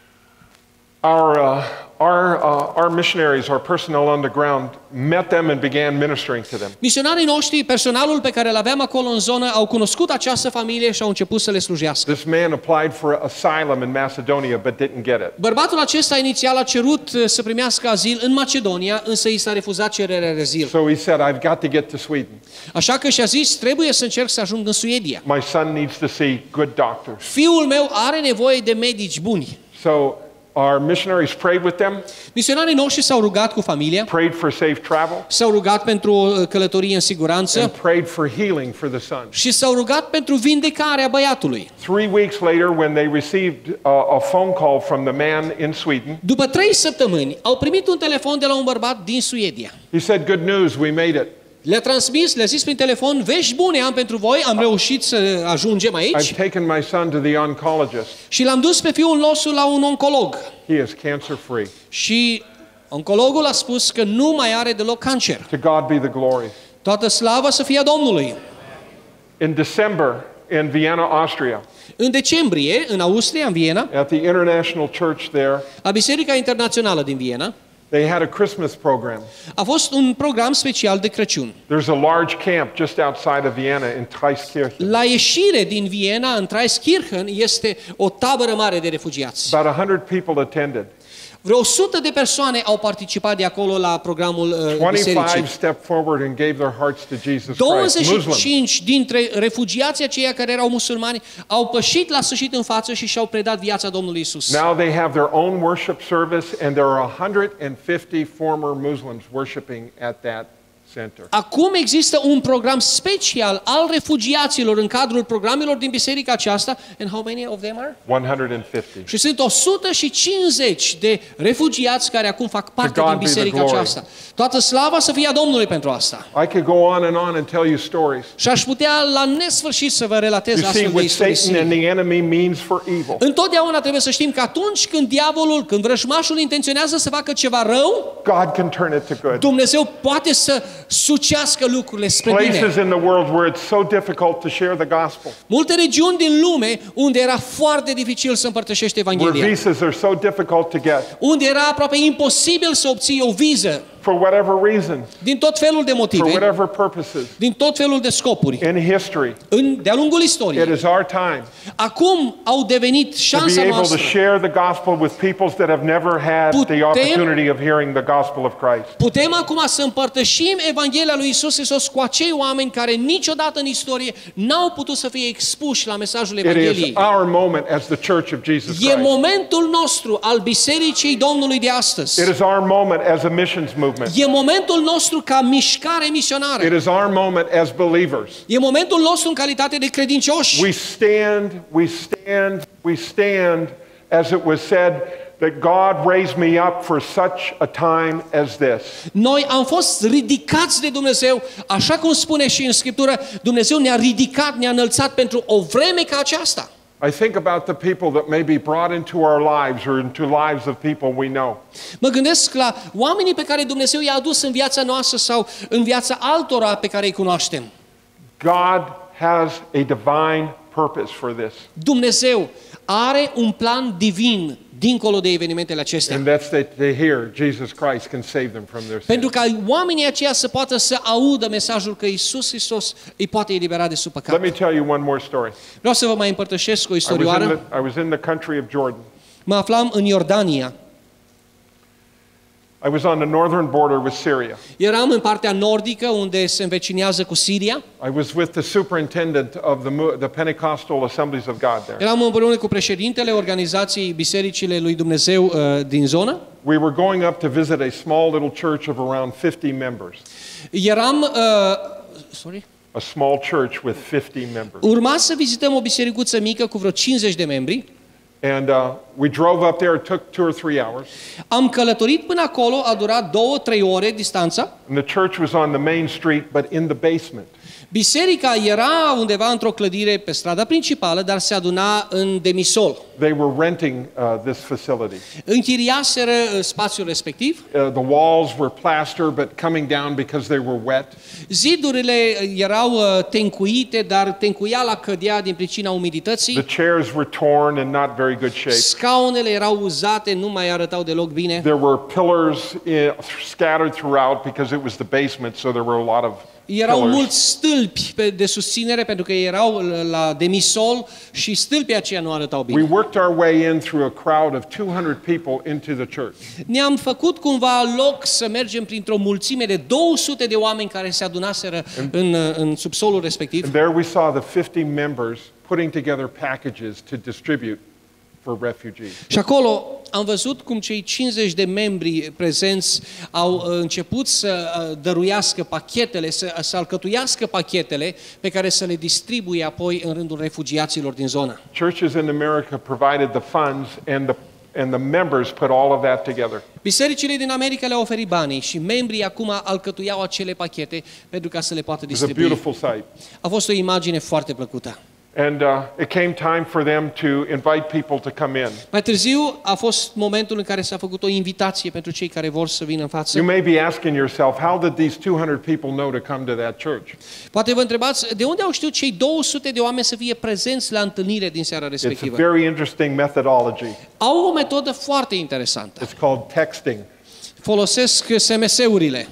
Our, uh, our, uh, our missionaries, our personnel on the ground, met them and began ministering to them. Misionarii noștri, personalul pe care îl aveam acolo în zonă, au cunoscut această familie și au început să le slujească. This man applied for asylum in Macedonia but didn't get it. Bărbatul acesta inițial a cerut uh, să primească azil în Macedonia, însă i s-a refuzat cererea de azil. So he said, I've got to get to Sweden. Așa că și-a zis, trebuie să încerc să ajung în Suedia. My son needs to see good doctors. Fiul meu are nevoie de medici buni. So our missionaries prayed with them, Misionarii noștri s-au rugat cu familia, prayed for safe travel, s-au rugat pentru o călătorie în siguranță and prayed for healing for the son. și s-au rugat pentru vindecarea băiatului. Three weeks later, when they received a, a phone call from the man in Sweden, După trei săptămâni, au primit un telefon de la un bărbat din Suedia. he said, good news, we made it. Le-a transmis, le-a zis prin telefon, vești bune am pentru voi, am reușit să ajungem aici I've taken my son to the oncologist. și l-am dus pe fiul nostru la un oncolog. He is cancer free. Și oncologul a spus că nu mai are deloc cancer. To God be the glory. Toată slava să fie a Domnului. In December, in Vienna, Austria, În decembrie, în Austria, în Viena, at the International Church there, la Biserica Internațională din Viena, they had a Christmas program. a fost un program special de Crăciun. There's a large camp just outside of Vienna in Treiskirchen. La ieșire din Viena, în Treiskirchen, este o tabără mare de refugiați. About one hundred people attended. Vreo o sută de persoane au participat de acolo la programul uh, twenty-five bisericii. stepped forward and gave their hearts to Jesus Christ. douăzeci și Muslims. cinci dintre refugiații aceia care erau musulmani au pășit la sfârșit în față și și-au predat viața Domnului Isus. Now they have their own worship service, and there are one hundred fifty former Muslims worshiping at that center. Acum există un program special al refugiaților în cadrul programelor din biserica aceasta. And how many of them are? one hundred fifty. Și sunt o sută cincizeci de refugiați care acum fac parte God din be the biserica glory. aceasta. Toată slava să fie a Domnului pentru asta. I could go on and on and tell you stories. Și aș putea la nesfârșit să vă relatez You see astfel de what istorii. Satan and the enemy means for evil. Întotdeauna trebuie să știm că atunci când diavolul, când vrăjmașul intenționează să facă ceva rău, God can turn it to good. Dumnezeu poate să sucească lucrurile spre bine. Places in the world where it's so difficult to share the gospel. Multe regiuni din lume unde era foarte dificil să împărtășești Where Evanghelia, visas are so difficult to get. unde era aproape imposibil să obții o viză For whatever reason. din tot felul de For motive, whatever purposes. din tot felul de scopuri, In history. în, de-a lungul It istoriei. is our time Acum au devenit to șansa be able to noastră. share the gospel with peoples that have never had the Putem- opportunity of hearing the gospel of Christ. Putem acum să împărtășim Evanghelia lui Isus Hristos cu acei oameni care niciodată în istorie n-au putut să fie expuși la mesajul It is Evangheliei. our moment as the church of Jesus E Christ. momentul nostru al Bisericii Domnului de astăzi. It is our moment as a missions movement. E momentul nostru ca mișcare misionară. It is our moment as believers. E momentul nostru în calitate de credincioși. We stand, we stand, we stand, as it was said, that God raised me up for such a time as this. Noi am fost ridicați de Dumnezeu, așa cum spune și în Scriptură, Dumnezeu ne-a ridicat, ne-a înălțat pentru o vreme ca aceasta. I think about the people that may be brought into our lives or into lives of people we know. Mă gândesc la oamenii pe care Dumnezeu i-a adus în viața noastră sau în viața altora pe care îi cunoaștem. God has a divine purpose for this. Dumnezeu are un plan divin dincolo de evenimentele acestea. And that's that they hear Jesus Christ can save them from their Pentru sins. ca oamenii aceia să poată să audă mesajul că Iisus Hristos îi poate elibera de sub Let păcat. me tell you one more story. Vreau să vă mai împărtășesc o I was, in istorioară. the, I was in the country of Jordan. Mă aflam în Iordania. I was on the northern border with Syria. Eram în partea nordică unde se învecinează cu Siria. I was with the superintendent of the, mo- the Pentecostal Assemblies of God there. Eram împreună cu președintele organizației Bisericile lui Dumnezeu uh, din zonă. We were going up to visit a small little church of around fifty members. Eram uh, sorry. A small church with fifty members. Urma să vizităm o bisericuță mică cu vreo cincizeci de membri. And uh, we drove up there. It took two or three hours. Am călătorit până acolo, a durat două, trei ore distanța. And the church was on the main street, but in the basement. Biserica era undeva într-o clădire pe strada principală, dar se aduna în demisol. They were renting uh, this facility. Închiriaseră uh, spațiul respectiv. Uh, the walls were plaster, but coming down because they were wet. Zidurile erau uh, tencuite, dar tencuiala cădea din pricina umidității. The chairs were torn and not very good shape. Scaunele erau uzate, nu mai arătau deloc bine. There were pillars uh, scattered throughout because it was the basement, so there were a lot of Erau pillars. mulți stâlpi pe- de susținere pentru că erau la demisol și stâlpii aceia nu arătau We bine. worked our way in through a crowd of two hundred people into the church. Ne-am făcut cumva loc să mergem printr-o mulțime de două sute de oameni care se adunaseră în, în subsolul respectiv. And there we saw the fifty members putting together packages to distribute for refugees. Și acolo am văzut cum cei cincizeci de membri prezenți au uh, început să uh, dăruiască pachetele, să, să alcătuiască pachetele pe care să le distribuie apoi în rândul refugiaților din zonă. Churches in America provided the funds and the and the members put all of that together. Bisericile din America le-au oferit banii și membrii acum alcătuiau acele pachete pentru ca să le poată It was a distribui. beautiful sight. A fost o imagine foarte plăcută. And uh, it came time for them to invite people to come in. Mai târziu a fost momentul în care s-a făcut o invitație pentru cei care vor să vină în față. You may be asking yourself, how did these two hundred people know to come to that church? Poate vă întrebați, de unde au știut cei două sute de oameni să fie prezenți la întâlnire din seara It's a respectivă? very interesting methodology. Au o metodă foarte interesantă. It's called texting. Folosesc S M S-urile.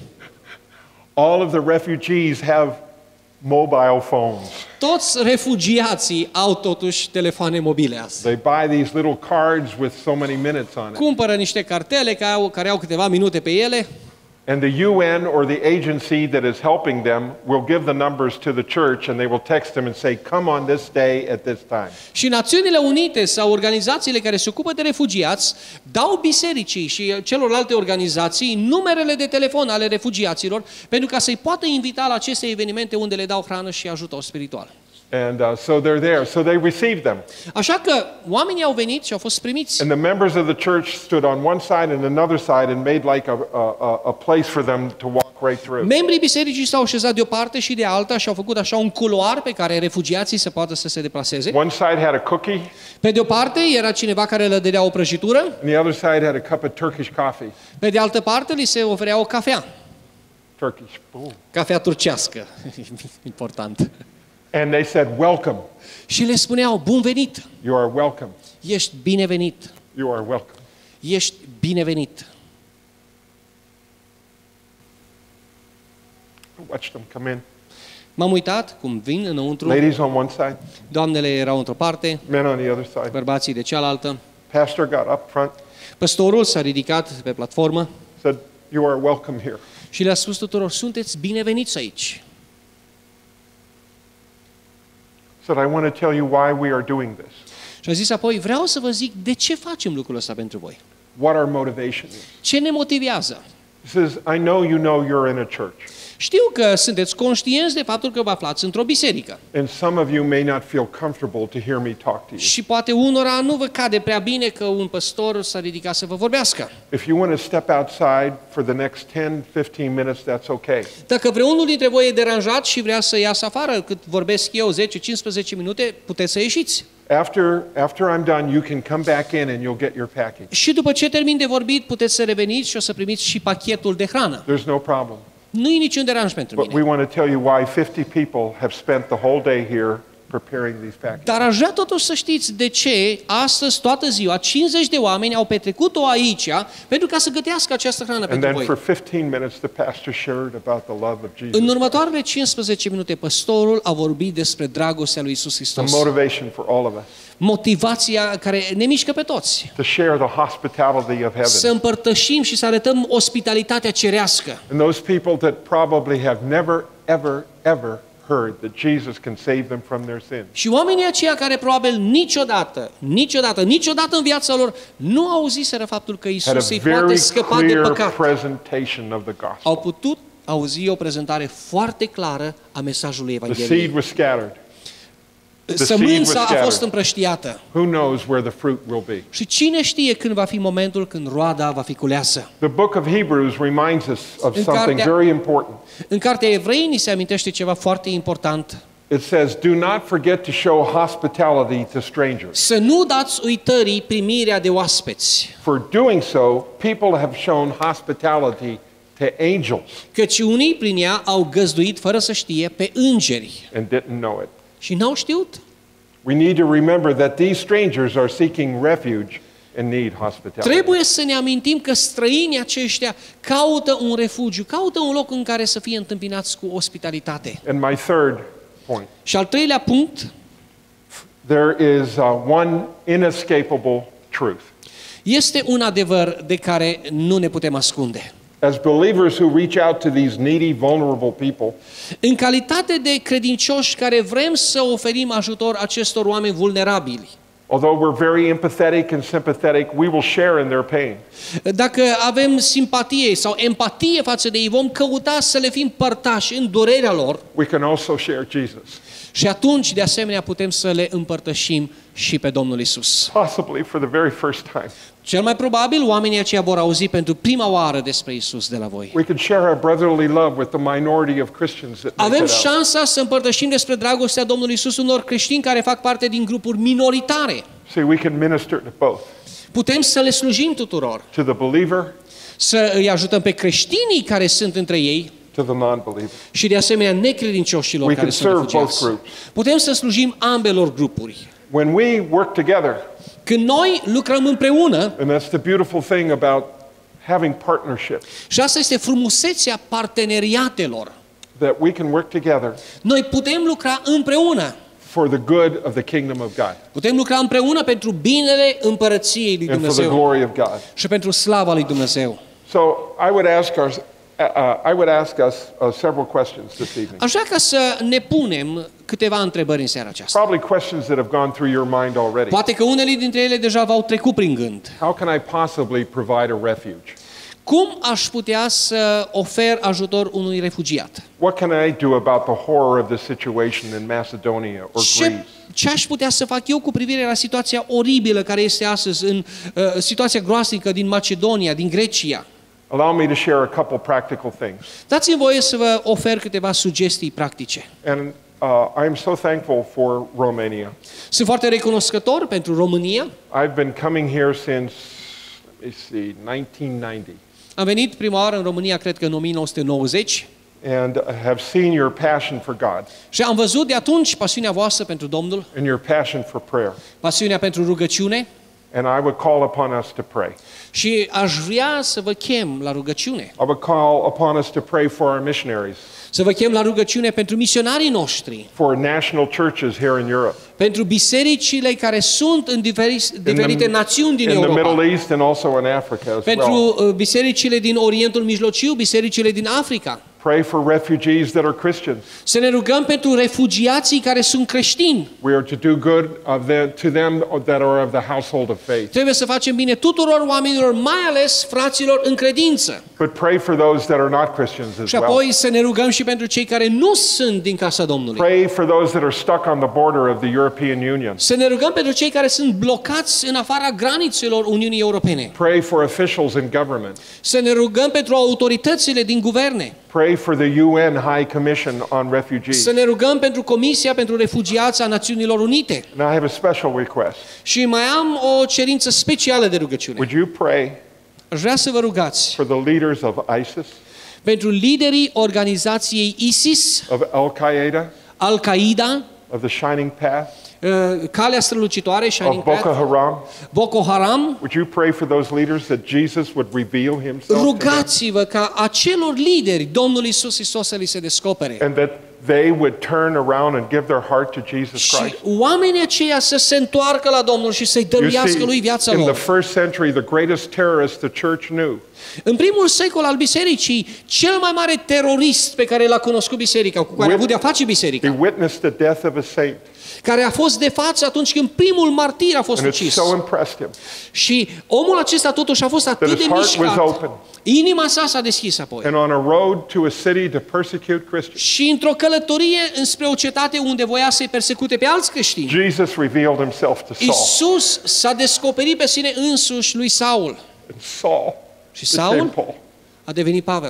All of the refugees have mobile phones. Toți refugiații au totuși telefoane mobile azi. They buy these little cards with so many minutes on it. Cumpără niște cartele care au, care au câteva minute pe ele And the U N or the agency that is helping them will give the numbers to the church and they will text them and say, come on this day at this time. Și Națiunile Unite sau organizațiile care se ocupă de refugiați dau bisericii și celorlalte organizații numerele de telefon ale refugiaților pentru ca să-i poată invita la aceste evenimente unde le dau hrană și ajutor spiritual. And uh, so they're there. So they received them. Așa că oamenii au venit și au fost primiți. And the members of the church stood on one side and another side and made like a, a, a place for them to walk right through. Membrii bisericii s-au așezat de o parte și de alta și au făcut așa un culoar pe care refugiații să poată să se deplaseze. One side had a cookie. Pe de o parte era cineva care le dădea o prăjitură. And the other side had a cup of Turkish coffee. Pe de altă parte li se oferea o cafea. Turkish. Ooh. Cafea turcească. Important. And they said, welcome. Și le spuneau, bun venit. You are welcome. Ești binevenit. You are welcome. Ești binevenit. I watched them come in. M-am uitat cum vin înăuntru. Ladies on one side, Doamnele erau într-o parte, men on the other side. bărbații de cealaltă. Pastor got up front, Păstorul s-a ridicat pe platformă said, you are welcome here. și le-a spus tuturor, sunteți bineveniți aici. Said, I want to tell you why we are doing this. Și a zis apoi, vreau să vă zic de ce facem lucrul ăsta pentru voi. What our motivation is. Ce ne motivează? He says, I know you know you're in a church. Știu că sunteți conștienți de faptul că vă aflați într-o biserică. And some of you may not feel comfortable to hear me talk to you. Și poate unora nu vă cade prea bine că un păstor s-a ridicat să vă vorbească. If you want to step outside for the next ten, fifteen minutes, that's okay. Dacă vreunul dintre voi e deranjat și vrea să iasă afară cât vorbesc eu zece cincisprezece minute, puteți să ieșiți. After, after I'm done, you can come back in and you'll get your package. Și după ce termin de vorbit, puteți să reveniți și o să primiți și pachetul de hrană. There's no problem. Nu e niciun deranj pentru But we mine. want to tell you why fifty people have spent the whole day here preparing these packages. Dar aș vrea totuși să știți de ce astăzi toată ziua cincizeci de oameni au petrecut-o aici pentru ca să gătească această hrană And pentru then for voi. fifteen minutes, the pastor shared about the love of Jesus. În următoarele cincisprezece minute, păstorul a vorbit despre dragostea lui Isus The Hristos. motivation for all of us Motivația care ne mișcă pe toți. to share the hospitality of Să heaven. împărtășim și să arătăm ospitalitatea cerească. And those people that probably have never, ever, ever heard that Jesus can save them from their sins. Și oamenii aceia care probabil niciodată, niciodată, niciodată în viața lor nu au auziseră faptul că Had Isus a îi poate very scăpa de clear păcat. presentation of the gospel. Au putut auzi o prezentare foarte clară a mesajului The Evangheliei. seed was scattered. seed Sămânța was a fost scattered. împrăștiată. Who knows where the fruit will be? Și cine știe când va fi momentul când roada va fi culeasă. The book of Hebrews reminds us of În something cartea- very important. În cartea Evrei ni se amintește ceva foarte important. It says, do not forget to show hospitality to strangers. Să nu dați uitării primirea de oaspeți, For doing so, people have shown hospitality to angels căci unii prin ea au găzduit fără să știe pe îngeri and didn't know it. și n-au știut. We need to remember that these strangers are seeking refuge and need hospitality. Trebuie să ne amintim că străinii aceștia caută un refugiu, caută un loc în care să fie întâmpinați cu ospitalitate. And my third point, Și al treilea punct, there is uh, one inescapable truth. este un adevăr de care nu ne putem ascunde. As believers who reach out to these needy, vulnerable people, În calitate de credincioși care vrem să oferim ajutor acestor oameni vulnerabili, although we're very empathetic and sympathetic, we will share in their pain. dacă avem simpatie sau empatie față de ei, vom căuta să le fim părtași în durerea lor We can also share Jesus, și atunci, de asemenea, putem să le împărtășim și pe Domnul Isus. possibly for the very first time. Cel mai probabil, oamenii aceia vor auzi pentru prima oară despre Isus de la voi. We can share our brotherly love with the minority of Christians that make Avem it out. șansa să împărtășim despre dragostea Domnului Isus unor creștini care fac parte din grupuri minoritare. See, we can minister to both, Putem să le slujim tuturor, to the believer, să îi ajutăm pe creștinii care sunt între ei to the non-believer. și de asemenea necredincioșilor We care can sunt serve both refugiați. groups. Putem să slujim ambelor grupuri. When we work together, Când noi lucrăm împreună, and that's the beautiful thing about having partnership, și asta este frumusețea parteneriatelor, that we can work together noi putem lucra împreună. for the good of the kingdom of God Putem lucra împreună pentru binele împărăției lui and for the Dumnezeu glory of God. și pentru slava lui Dumnezeu. So I would ask our uh, I would ask us uh, several questions this evening. Aș vrea ca să ne punem câteva întrebări în seara aceasta. Probably questions that have gone through your mind already. Poate că unele dintre ele deja v-au trecut prin gând. How can I possibly provide a refuge? Cum aș putea să ofer ajutor unui refugiat? What can I do about the horror of the situation in Macedonia or Ce, Greece? ce aș putea să fac eu cu privire la situația oribilă care este astăzi, în uh, situația groaznică din Macedonia, din Grecia? Allow me to share a couple practical things. Dați-mi voie să vă ofer câteva sugestii practice. And uh, I am so thankful for Romania. Sunt foarte recunoscător pentru România. I've been coming here since, let me see, nineteen ninety. Am venit prima oară în România, cred că în o mie nouă sute nouăzeci. And have seen your passion for God Și am văzut de atunci pasiunea voastră pentru Domnul, and your passion for prayer. pasiunea pentru rugăciune And I would call upon us to pray. și aș vrea să vă chem la rugăciune. I would call upon us to pray for our missionaries, Să vă chem la rugăciune pentru misionarii noștri, for national churches here in Europe, pentru bisericile care sunt în diferi- diferite națiuni din in the Europa, Middle East and also in Africa as well. pentru uh, bisericile din Orientul Mijlociu, bisericile din Africa. Pray for refugees that are Christians. Să ne rugăm pentru refugiații care sunt creștini. We are to do good of the, to them that are of the household of faith. Trebuie să facem bine tuturor oamenilor, mai ales fraților în credință. But pray for those that are not Christians as Și well. apoi să ne rugăm și pentru cei care nu sunt din casa Domnului. Pray for those that are stuck on the border of the European Union. Să ne rugăm pentru cei care sunt blocați în afara granițelor Uniunii Europene. Pray for officials in government. Să ne rugăm pentru autoritățile din guverne. Pray for the U N High Commission on Refugees. Să ne rugăm pentru Comisia pentru Refugiați a Națiunilor Unite. Now I have a special request. Și mai am o cerință specială de rugăciune. Would you pray Aș vrea să vă rugați for the leaders of ISIS, pentru liderii organizației ISIS, of Al-Qaeda, Al-Qaeda, of the Shining Path, uh, Calea Strălucitoare, Shining of Boko Path, Haram? Boko Haram. Would you pray for those leaders that Jesus would reveal himself to them Rugați-vă ca acelor lideri Domnul Iisus Hristos să li se descopere. and that they would turn around and give their heart to Jesus Și Christ? oamenii aceia să se întoarcă la Domnul și să-i You dăruiască lui see, viața in the lor. first century, the greatest terrorist the church knew În primul secol al bisericii, cel mai mare terorist pe care l-a cunoscut biserica, cu care a avut de-a face he biserica, witnessed the death of a saint, care a fost de față atunci când primul martir a fost and it ucis. so impressed him Și omul acesta totuși a fost that atât de his heart was mișcat, open. inima sa s-a deschis apoi. And on a road to a city to persecute Christians, Și într-o călătorie înspre o cetate unde voia să-i persecute pe alți creștini, Jesus revealed himself to Saul. Iisus s-a descoperit pe sine însuși lui Saul. And Saul Și became Saul Paul. a devenit Pavel.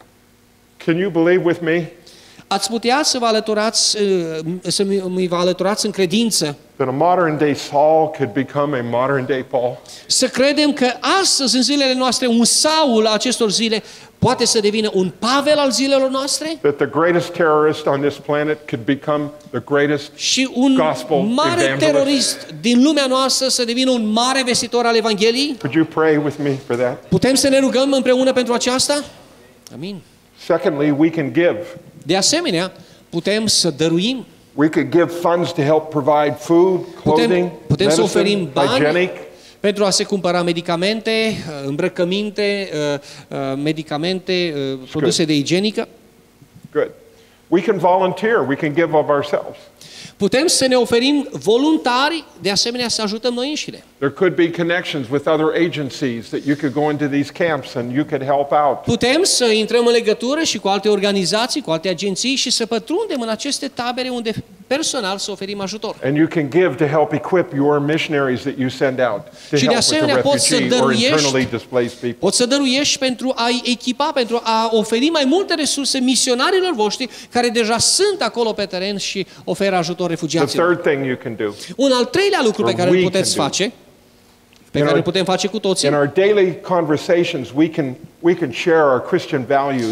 Can you believe with me Ați putea să vă alăturați, uh, să mi mi vă alăturați în credință, that a modern day Saul could become a modern day Paul? să credem că astăzi, în zilele noastre, un Saul a acestor zile poate să devină un Pavel al zilelor noastre? That the greatest terrorist on this planet could become the greatest Și un Gospel mare evangelist. terorist din lumea noastră să devină un mare vestitor al Evangheliei? Would you pray with me for that? Putem să ne rugăm împreună pentru aceasta? Amin. Secondly, we can give. De asemenea, putem să dăruim, We could give funds to help provide food, clothing, putem, putem să medicine, oferim bani hygienic. pentru a se cumpăra medicamente, îmbrăcăminte, medicamente, produse de igienică. Good. We can volunteer. We can give of ourselves. Putem să ne oferim voluntari, de asemenea să ajutăm noi înșine. There could be connections with other agencies that you could go into these camps and you could help out. Putem să intrăm în legătură și cu alte organizații, cu alte agenții și să pătrundem în aceste tabere unde personal să oferim ajutor. And you can give to help equip your missionaries that you send out to Și de help with the asemenea poți să refugee or dăruiești- internally displaced people. Poți să dăruiești pentru a-i echipa, pentru a oferi mai multe resurse misionarilor voștri care deja sunt acolo pe teren și oferă ajutor The refugiaților. third thing you can do Un al treilea lucru pe Or care we îl puteți can do. face, pe In care our- îl putem face cu toții, in our daily conversations, we can we can share our Christian values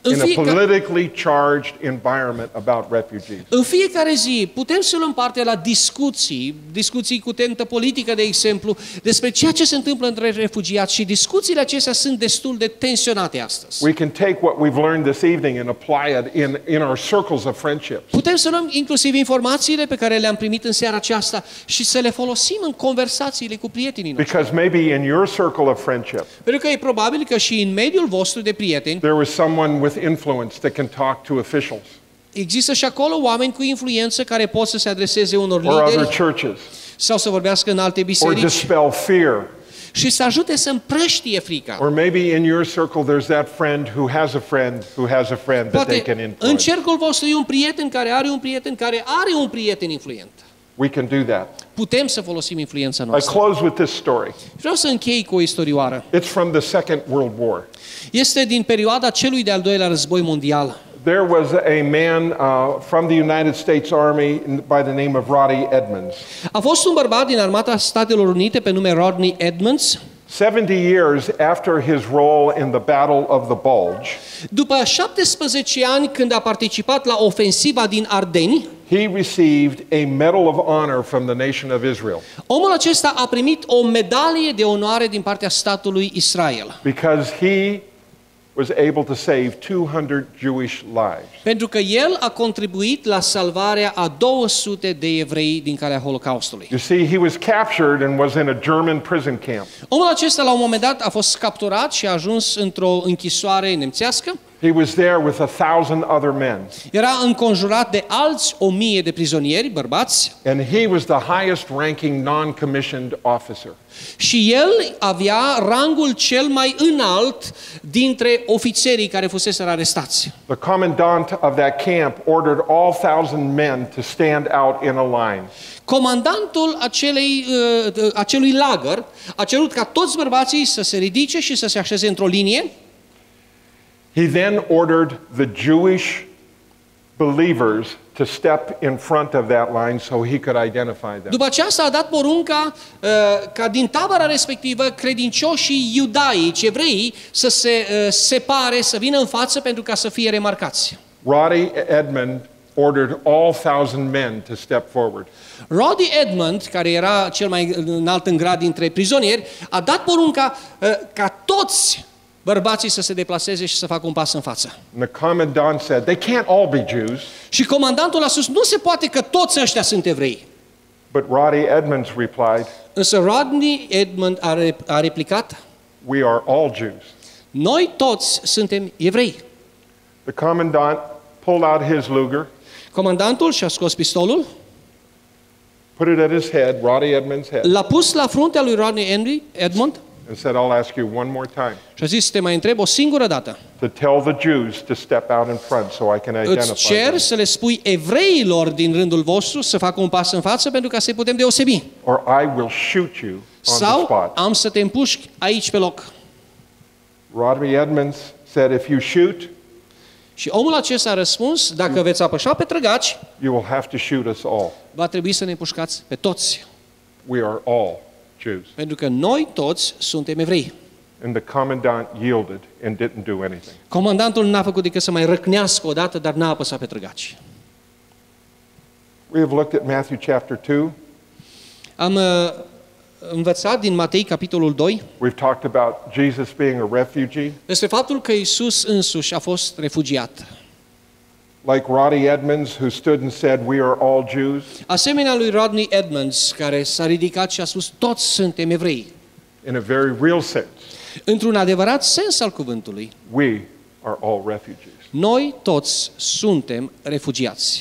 in a fiecare, politically charged environment about refugees. în fiecare zi putem să luăm parte la discuții, discuții cu tentă politică, de exemplu, despre ceea ce se întâmplă între refugiați și discuțiile acestea sunt destul de tensionate astăzi. We can take what we've learned this evening and apply it in, in our circles of friendship. Putem să luăm inclusiv informațiile pe care le-am primit în seara aceasta și să le folosim în conversațiile cu prietenii noștri. Because maybe in your circle of friendship, Pentru că e probabil că și în mediul vostru de prieteni there was someone with influence that can talk to officials există și acolo oameni cu influență care pot să se adreseze unor or other lideri churches sau să vorbească în alte or biserici dispel fear. și să ajute să împrăștie frica. Or maybe in your circle there's that friend who has a friend who has a friend that they can Poate în influence. cercul vostru e un prieten care are un prieten care are un prieten influent. We can do that. Putem să folosim influența I noastră. close with this story. Vreau să închei cu o istorioară. It's from the Second World War. Este din perioada celui de-al doilea război mondial. There was a man uh, from the United States Army by the name of Roddy Edmonds. A fost un bărbat din Armata Statelor Unite pe nume Rodney Edmonds. seventy years after his role in the Battle of the Bulge, După șaptesprezece ani, când a participat la ofensiva din Ardeni, he received a Medal of Honor from the nation of Israel omul acesta a primit o medalie de onoare din partea statului Israel. because he was able to save two hundred Jewish lives. Pentru că el a contribuit la salvarea a două sute de evrei din calea Holocaustului. You see, he was captured and was in a German prison camp. Omul acesta la un moment dat a fost capturat și a ajuns într-o închisoare nemțească. He was there with a thousand other men, Era înconjurat de alți o mie de prizonieri, bărbați, and he was the highest ranking non-commissioned officer. și el avea rangul cel mai înalt dintre ofițerii care fuseseră arestați. The commandant of that camp ordered all thousand men to stand out in a line. Comandantul acelei, uh, acelui lagăr a cerut ca toți bărbații să se ridice și să se așeze într-o linie. He then ordered the Jewish believers to step in front of that line so he could identify them. După aceasta a dat porunca uh, ca din tabăra respectivă credincioșii iudaici, evreii, să se uh, separe, să vină în față pentru ca să fie remarcați. Roddy Edmond ordered all thousand men to step forward. Roddy Edmond, care era cel mai înalt în grad dintre prizonieri, a dat porunca uh, ca toți bărbații să se deplaseze și să facă un pas în față. And the commandant said, they can't all be Jews. Și comandantul a spus, nu se poate că toți ăștia sunt evrei. But Roddy Edmonds replied, Însă Rodney Edmond a, re- a replicat, we are all Jews. noi toți suntem evrei. The commandant pulled out his Luger, Comandantul și-a scos pistolul, put it at his head, Roddy Edmonds' head, l-a pus la fruntea lui Rodney Henry Edmond and said, I'll ask you one more time și a zis, te mai întreb o singură dată. to tell the Jews to step out in front so I can Îți identify cer them. să le spui evreilor din rândul vostru să facă un pas în față pentru ca să-i putem deosebi. Or I will shoot you on the Sau spot. am să te împușc aici pe loc. Roddy Edmonds said, if you shoot, Și omul acesta a răspuns, dacă veți apășa pe trăgaci, you will have to shoot us all. va trebui să ne împușcați pe toți. We are all Jews. Pentru că noi toți suntem evrei. And the commandant yielded and didn't do anything. Comandantul n-a făcut decât să mai răcnească o dată, dar n-a apăsat pe trăgaci. We have looked at Matthew chapter two. Am uh, învățat din Matei, capitolul doi, We've talked about Jesus being a refugee. despre faptul că Iisus însuși a fost refugiat. Like Roddy Edmonds, who stood and said, we are all Jews. Asemenea lui Rodney Edmonds, care s-a ridicat și a spus, toți suntem evrei. In a very real sense, Într-un adevărat sens al cuvântului, we are all refugees. noi toți suntem refugiați.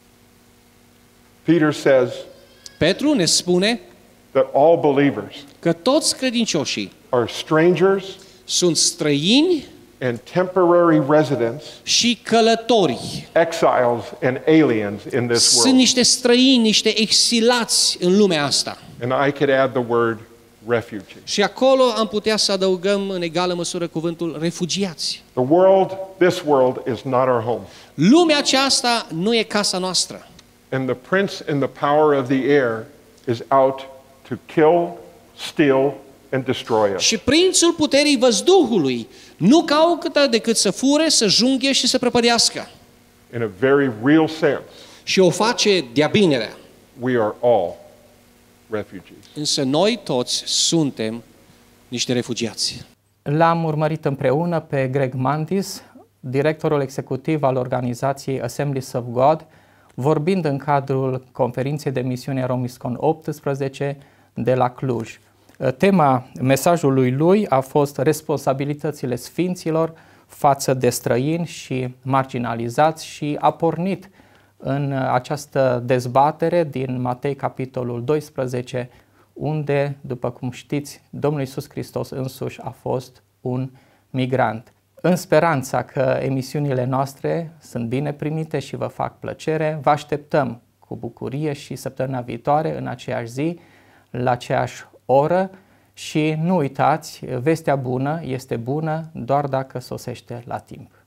Peter says Petru ne spune that all believers că toți credincioșii are strangers sunt străini and temporary residents, și călători. exiles and aliens in this Sunt world. niște străini, niște exilați în lumea asta. And I could add the word refugee. Și acolo am putea să adăugăm în egală măsură cuvântul refugiați. The world, this world is not our home. Lumea aceasta nu e casa noastră. And the prince and the power of the air is out to kill, steal, and destroy us. Și prințul puterii văzduhului nu caută decât să fure, să junghe și să prăpădească. In a very real sense, Și o face de-a binerea. we are all refugees. Însă noi toți suntem niște refugiați. L-am urmărit împreună pe Greg Mandis, directorul executiv al organizației Assemblies of God, vorbind în cadrul conferinței de misiune Romiscon optsprezece de la Cluj. Tema mesajului lui a fost responsabilitățile sfinților față de străini și marginalizați și a pornit în această dezbatere din Matei capitolul doisprezece, unde, după cum știți, Domnul Iisus Hristos însuși a fost un migrant. În speranța că emisiunile noastre sunt bine primite și vă fac plăcere, vă așteptăm cu bucurie și săptămâna viitoare, în aceeași zi, la aceeași oră și nu uitați, vestea bună este bună doar dacă sosește la timp.